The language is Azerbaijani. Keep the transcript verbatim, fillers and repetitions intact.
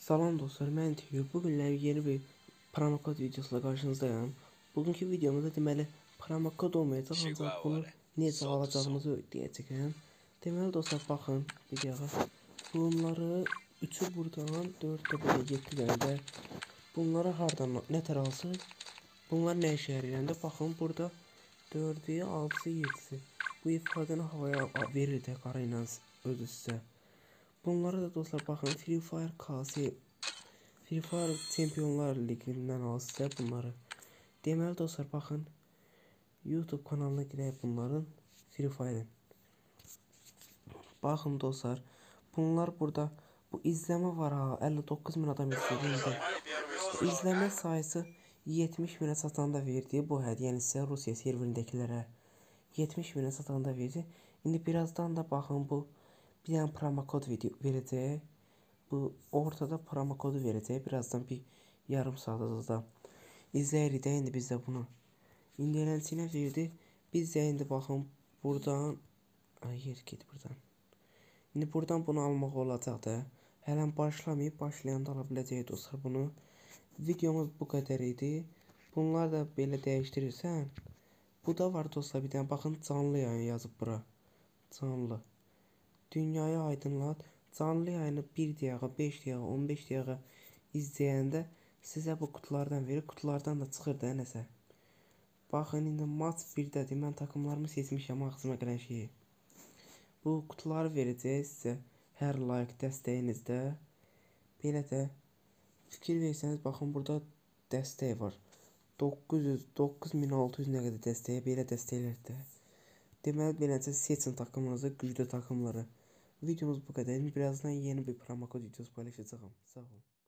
Salam dostlar, mən Tiyur. Bugünlər yeni bir promokod videosuyla qarşınızdayım. Bugünkü videomuzda deməli promokod olmayacaq, ancaq bunu necə alacağınızı deyəcəyəm. Deməli dostlar, baxın videoya. Bunları üçü buradan, dörd də belə, yeddi dənə də. Bunları hardan, nətər alsın? Bunlar nə işə yarayır? Baxın burada dördü, altısı, yedisi. Bu ifadəni havaya verir də qara ilə özü sizə. Bunları da dostlar bakın Free Fire kası Free Fire Çempionlar Ligi'nden al size bunları. Deməli dostlar bakın YouTube kanalına girək bunların Free Fire'ın. Bakın dostlar bunlar burada bu izleme var ha elli dokuz min adam izlediğinde. İzleme sayısı yetmiş minə satanda verdiği bu hədiyyəni sizə Rusiya serverindəkilere yetmiş minə satanda verdi. İndi birazdan da bakın bu bir tane promokod video verəcək. Bu ortada promokodu verəcək. Birazdan bir yarım saat da izləyirik də indi biz də bunu. İndi eləncə verdi. Biz də indi baxın buradan ay yer get buradan. İndi buradan bunu almaq olacaq da. Hələn başlamayıb, başlayanda ala biləcəyik dostlar bunu. Videomuz bu qədər idi. Bunlar da belə dəyişdirirsən. Bu da var dostlar bir dənə baxın canlı yayın yazıb bura. Canlı. Dünyayı aydınlat. Canlı yayını bir dəqiqə, beş dəqiqə, on beş dəqiqə izləyəndə sizə bu kutulardan verir. Kutulardan da çıxır da nəsə. Baxın indi maç birdədir. Mən takımlarımı seçmişəm ağzıma gələn şeyi. Bu kutuları verəcək sizə hər like dəstəyinizdə. Belə də fikir versəniz baxın burada dəstək var. doqquz yüz, doqquz min altı yüz nə qədər dəstəyə belə dəstəklərdə. Deməli beləcə seçin takımınızı, güclü takımları. Videomuz bu kadar. Birazdan yeni bir promokod videosu paylaşacağım. Sağ olun.